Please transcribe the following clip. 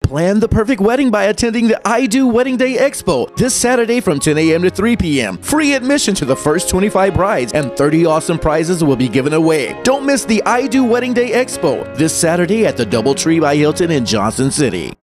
Plan the perfect wedding by attending the I Do Wedding Day Expo this Saturday from 10 a.m. to 3 p.m. Free admission to the first 25 brides and 30 awesome prizes will be given away. Don't miss the I Do Wedding Day Expo this Saturday at the DoubleTree by Hilton in Johnson City.